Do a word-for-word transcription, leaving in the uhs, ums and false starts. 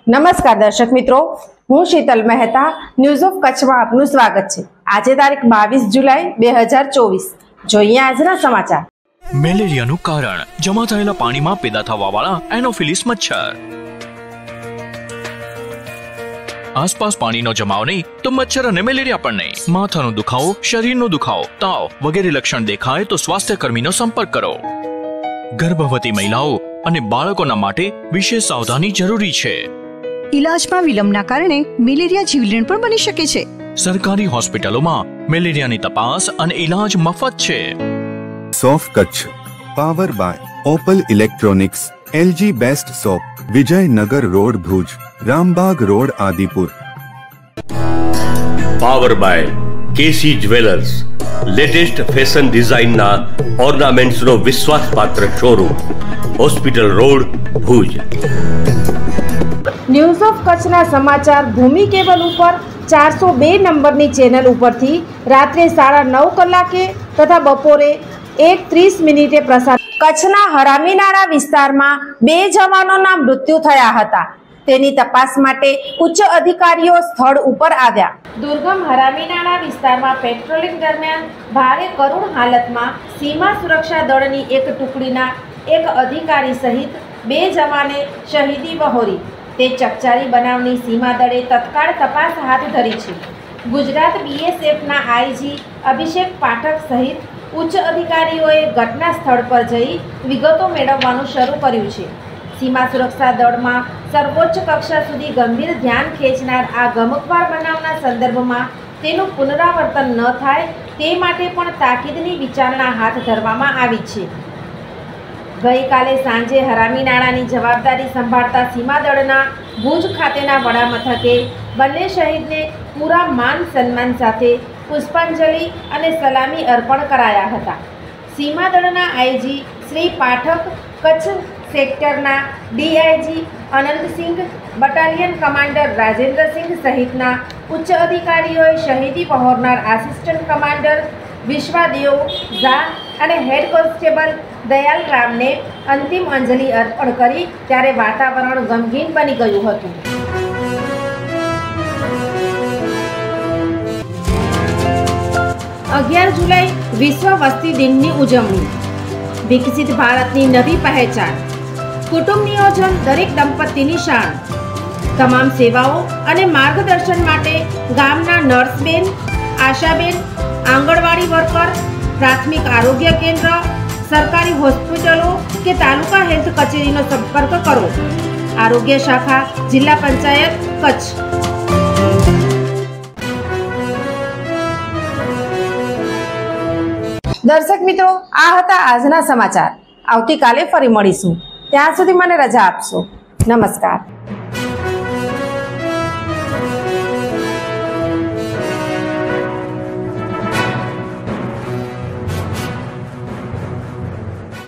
નમસ્કાર દર્શક મિત્રો, હું શીતલ મહેતા ન્યૂઝ ઓફ કચ્છમાં આપનું સ્વાગત છે। આજે તારીખ બાવીસ જુલાઈ બે હજાર ચોવીસ। જોઈએ આજના સમાચાર। મેલેરિયાનું કારણ જમા થયેલા પાણીમાં પેદા થવાવાળા એનોફિલિસ મચ્છર। આસપાસ પાણીનો જમાવ નહીં તો મચ્છર અને મેલેરિયા પણ નહીં। માથાનો દુખાવો, શરીરનો દુખાવો, તાવ વગેરે લક્ષણ દેખાય તો સ્વાસ્થ્ય કર્મીનો સંપર્ક કરો। ગર્ભવતી મહિલાઓ અને બાળકોના માટે વિશેષ સાવધાની જરૂરી છે। इलाजમાં વિલંબના કારણે મેલેરિયા જીવલેણ પણ બની શકે છે। સરકારી હોસ્પિટલોમાં મેલેરિયાની તપાસ અને ઇલાજ મફત છે। સોફ Kutch power by Opal electronics, LG best shop, Vijaynagar road Bhuj, Rambagh road Adipur. Power by KC jewellers, latest fashion ડિઝાઇનના ઓર્નામેન્ટ્સનો વિશ્વાસપાત્ર showroom, hospital road Bhuj. News of કચ્છના સમાચાર ભૂમિ કેબલ ઉપર ચારસો બે નંબરની ચેનલ ઉપરથી રાત્રે સાડા નવ કલાકે તથા બપોરે એક ત્રીસ મિનિટે પ્રસાર। કચ્છના હરામીનાળા વિસ્તારમાં બે જવાનોના મૃત્યુ થયા હતા। તેની તપાસ માટે ઉચ્ચ અધિકારીઓ સ્થળ ઉપર આવ્યા। દુર્ગમ હરામીનાળા વિસ્તારમાં પેટ્રોલિંગ દરમિયાન ભારે કરુણ હાલતમાં સીમા સુરક્ષા દળની એક ટુકડીના એક અધિકારી સહિત બે જવાને શહીદી વહોરી। તે ચકચારી બનાવની સીમા દળે તત્કાળ તપાસ હાથ ધરી છે। ગુજરાત બીએસએફના આઈજી અભિષેક પાઠક સહિત ઉચ્ચ અધિકારીઓએ ઘટના સ્થળ પર જઈ વિગતો મેળવવાનું શરૂ કર્યું છે। સીમા સુરક્ષા દળમાં સર્વોચ્ચ કક્ષા સુધી ગંભીર ધ્યાન ખેંચનાર આ ગમખ્વાર બનાવના સંદર્ભમાં તેનું પુનરાવર્તન ન થાય તે માટે પણ તાકીદની વિચારણા હાથ ધરવામાં આવી છે। ગઈકાલે સાંજે હરામીનાળાની જવાબદારી સંભાળતા સીમાદળના ભુજ ખાતેના વડામથકે બંને શહીદને પૂરા માન સન્માન સાથે પુષ્પાંજલિ અને સલામી અર્પણ કરાયા હતા। સીમાદળના આઈજી શ્રી પાઠક, કચ્છ સેક્ટરના DIG Anantsinh, battalion commander Rajendrasinh સહિતના ઉચ્ચ અધિકારીઓએ શહીદી વહોરનાર આસિસ્ટન્ટ કમાન્ડર વિશ્વાદેવ ઝા અને હેડ કોન્સ્ટેબલ દયાલ રામને અંતિમ અંજલિ અર્પણ કરી ત્યારે વાતાવરણ ગમગીન બની ગયું હતું। અગિયાર જુલાઈ વિશ્વ વસ્તી દિનની ઉજવણી। વિકસિત ભારતની નવી પહેચાન, કુટુંબ નિયોજન દરેક દંપતીની શાન। તમામ સેવાઓ અને માર્ગદર્શન માટે ગામના નર્સબેન, આશાબેન, આંગણવાડી વર્કર, પ્રાથમિક આરોગ્ય કેન્દ્ર, સરકારી હોસ્પિટલો કે તાલુકા હેલ્થ કચેરીનો સંપર્ક કરો। આરોગ્ય શાખા, જિલ્લા પંચાયત, કચ્છ। દર્શક મિત્રો, આ હતા આજના સમાચાર। આવતીકાલે ફરી મળીશું। ત્યાં સુધી મને રજા આપશો। નમસ્કાર।